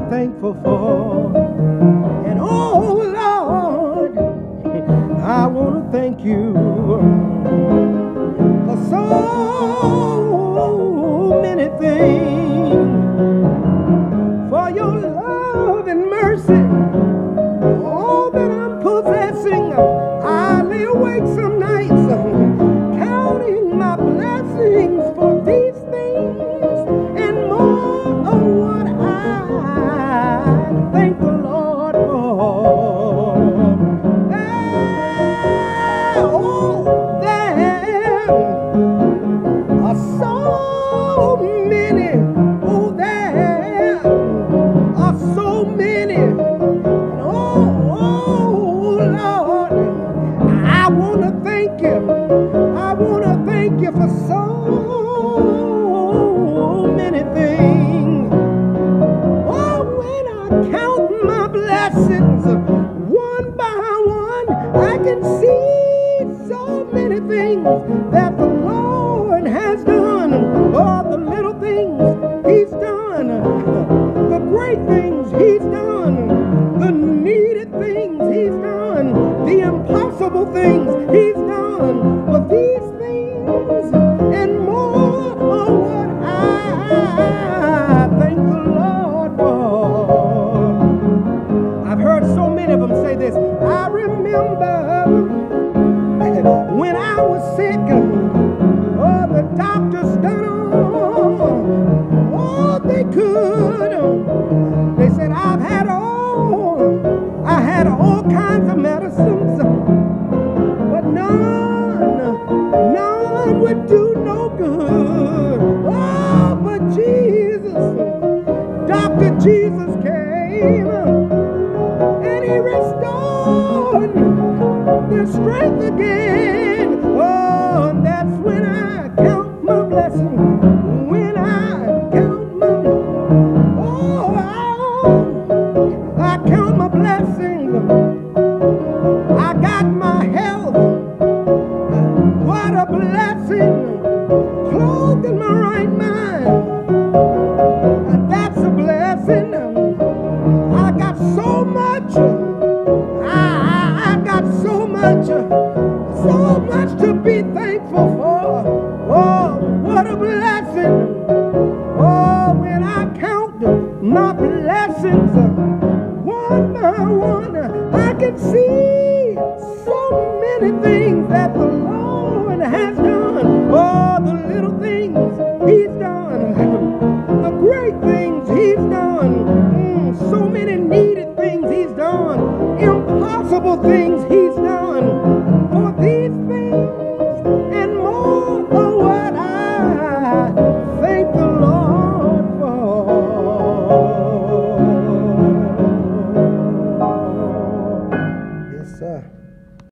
thankful for. And oh Lord, I want to thank you for so many things, for your love and mercy, all that I'm possessing. I lay awake some nights counting my blessings for these things and more. Oh, what I thank the Lord for. There are so many. Oh, there are so many. Oh, Lord, I want to thank you. I want to thank you for so many things. Oh, when I count my blessings one by one, I can see so many things that the Lord has done. Oh, the little things He's done, the great things He's done, the needed things He's done, the impossible things He's done. But these things and more are what I thank the Lord for. I've heard so many of them say this. I remember when I was sick, oh, the doctors done all they could. They said I had all kinds of medicines, but none would do no good. Oh, but Jesus, Dr. Jesus came and He restored their strength again. Oh, and that's when I count my blessings. When I count my I count my blessings. I got my health. What a blessing. Clothed in my right mind. That's a blessing. I got so much. I got so much to be thankful for. Oh, what a blessing. Oh, when I count my blessings one by one, I can see so many things that the Lord has done. Oh, the little things He's done, the great things He's done, so many needed things He's done, impossible things He's